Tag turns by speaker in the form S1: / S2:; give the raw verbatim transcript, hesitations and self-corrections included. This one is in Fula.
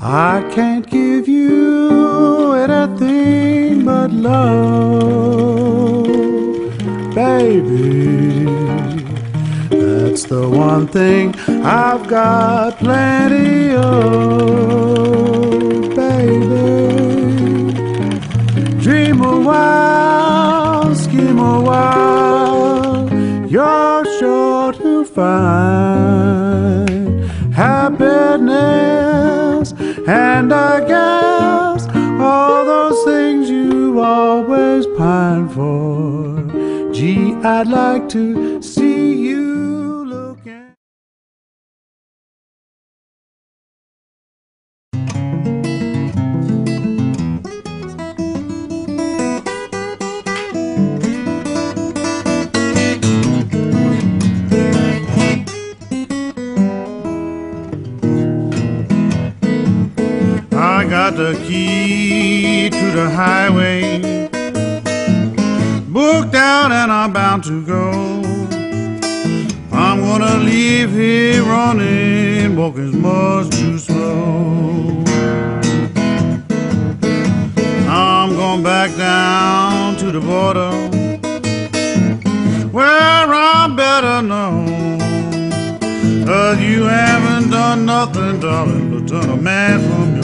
S1: I can't give you anything but love, baby. That's the one thing I've got plenty of, baby. Dream a while, scheme a while, you're sure to find happiness. And I guess all those things you always pine for. Gee, I'd like to see you looking. I got the key to the highway, booked out and I'm bound to go. I'm gonna leave here running, walking much too slow. I'm going back down to the border, where I'm better known. But you haven't done nothing, darling, but done a man for me.